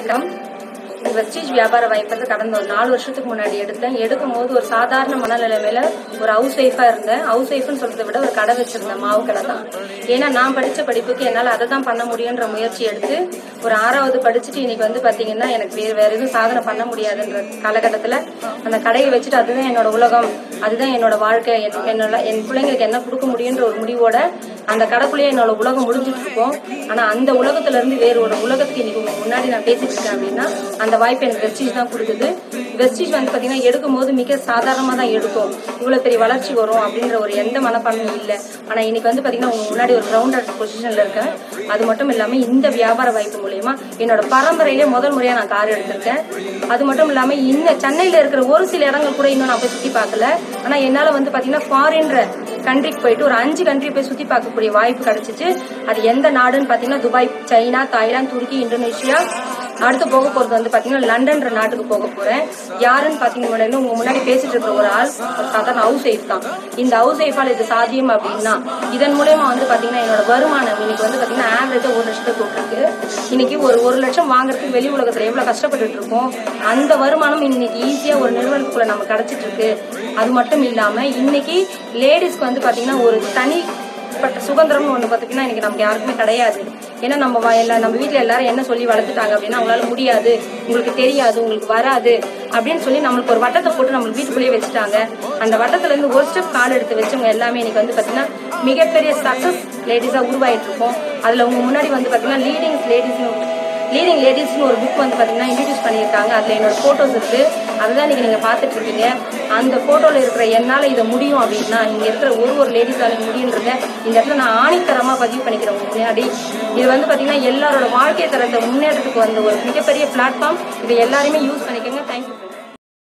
வணக்கம். வெஸ்டீஜ் வியாபார வாய்ப்பு கடந்த ஒரு 4 வருஷத்துக்கு முன்னாடி எடுக்கும்போது ஒரு சாதாரண மனநிலைமையில ஒரு ஹவுஸ் ஒய்ஃபா இருந்தேன். ஹவுஸ் ஒய்ஃப்னு சொல்றதை விட ஒரு கடை வச்சிருந்தேன், மாவு கடை தான். ஏன்னா நான் படிச்ச படிப்புக்கு என்னால் அதை தான் பண்ண முடியுன்ற முயற்சி எடுத்து ஒரு 6வது படிச்சுட்டு இன்னைக்கு பாத்தீங்கன்னா எனக்கு வேற எதுவும் சாதனை பண்ண முடியாதுன்ற காலகட்டத்தில் அந்த கடையை வச்சுட்டு அதுதான் என்னோட உலகம், அதுதான் என்னோட வாழ்க்கை, என் பிள்ளைங்களுக்கு என்ன கொடுக்க முடியுன்ற ஒரு முடிவோட அந்த கடைக்குள்ளேயே என்னோட உலகம் முடிஞ்சிட்டு இருக்கோம். ஆனா அந்த உலகத்துல இருந்து வேறு ஒரு உலகத்துக்கு இன்னைக்கு உங்க முன்னாடி நான் பேசிட்டு இருக்கேன் அப்படின்னா அந்த வாய்ப்பு எனக்கு வெஸ்டீஜ் தான் கொடுக்குது. வெஸ்டீஜ் பாத்தீங்கன்னா எடுக்கும்போது மிக சாதாரணமா தான் எடுக்கும், இவ்வளவு பெரிய வளர்ச்சி வரும் அப்படின்ற ஒரு எந்த மனப்பான்மையும் இல்லை. ஆனா இன்னைக்கு பாத்தீங்கன்னா உங்க முன்னாடி ஒரு கிரவுண்டட் பொசிஷன்ல இருக்கேன். அது மட்டும் இல்லாம இந்த வியாபார வாய்ப்பு மூலியமா என்னோட பரம்பரையிலே முதல் முறையா நான் கார் எடுத்திருக்கேன். அது மட்டும் இல்லாம இன்னும் சென்னையில இருக்கிற ஒரு சில இடங்கள் கூட இன்னும் நான் போய் சுத்தி பார்க்கல. ஆனா என்னால பாத்தீங்கன்னா ஃபாரின்ற கண்ட்ரிக்கு போயிட்டு ஒரு 5 கண்ட்ரி போய் சுத்தி பார்க்கக்கூடிய வாய்ப்பு கிடைச்சிச்சு. அது எந்த நாடுன்னு பாத்தீங்கன்னா துபாய், சைனா, தாய்லாந்து, துருக்கி, இந்தோனேஷியா, அடுத்து போக போறது பாத்தீங்கன்னா லண்டன்ற நாட்டுக்கு போக போறேன். யாருன்னு பாத்தீங்கன்னா உங்க முன்னாடி பேசிட்டு இருக்கிற ஒரு ஆள் ஒரு சாதாரண ஹவுஸ் ஒய்ஃப் தான். இந்த ஹவுஸ் ஒய்ஃபால் இது சாத்தியம் அப்படின்னா இதன் மூலயமா பாத்தீங்கன்னா என்னோட வருமானம் இன்னைக்கு பாத்தீங்கன்னா ஆவரேஜா 1 லட்சத்தை போட்டிருக்கு. இன்னைக்கு ஒரு லட்சம் வாங்குறதுக்கு வெளி உலகத்துல எவ்வளவு கஷ்டப்பட்டு இருக்கோம், அந்த வருமானம் இன்னைக்கு ஈஸியா ஒரு நிறுவனத்துக்குள்ள நம்ம கிடைச்சிட்டு இருக்கு. அது மட்டும் இல்லாம இன்னைக்கு லேடிஸ்க்கு பாத்தீங்கன்னா ஒரு தனிப்பட்ட சுதந்திரம்னு ஒண்ணு பாத்தீங்கன்னா இன்னைக்கு நமக்கு யாருக்குமே கிடையாது. ஏன்னா நம்ம வீட்டுல எல்லாரும் என்ன சொல்லி வளர்த்துட்டாங்க அப்படின்னா அவங்களால முடியாது, உங்களுக்கு தெரியாது, உங்களுக்கு வராது அப்படின்னு சொல்லி நம்மளுக்கு ஒரு வட்டத்தை போட்டு நம்மளுக்கு வீட்டுக்குள்ளேயே வச்சுட்டாங்க. அந்த வட்டத்துல இருந்து ஒரு ஸ்டெப் கால் எடுத்து வச்சவங்க எல்லாமே இன்னைக்கு பாத்தீங்கன்னா மிகப்பெரிய சக்சஸ் லேடிஸா உருவாயிட்டு இருக்கோம். அதுல உங்க முன்னாடி பாத்தீங்கன்னா லீடிங் லேடிஸ்னு ஒரு புக் பாத்தீங்கன்னா இன்ட்ரடியூஸ் பண்ணியிருக்காங்க. அதுல என்னோட போட்டோஸ் இருக்கு, அதுதான் நீங்க பாத்துட்டு இருக்கீங்க. அந்த போட்டோல இருக்கிற என்னால இதை முடியும் அப்படின்னா இங்க இருக்கிற ஒரு லேடிஸால முடியுன்றத இந்த இடத்துல நான் ஆணித்தரமா பதிவு பண்ணிக்கிறேன் உங்க முன்னாடி. இது பாத்தீங்கன்னா எல்லாரோட வாழ்க்கை தரத்தை முன்னேற்றத்துக்கு ஒரு மிகப்பெரிய பிளாட்ஃபார்ம். இதை எல்லாருமே யூஸ் பண்ணிக்கோங்க. தேங்க்யூ.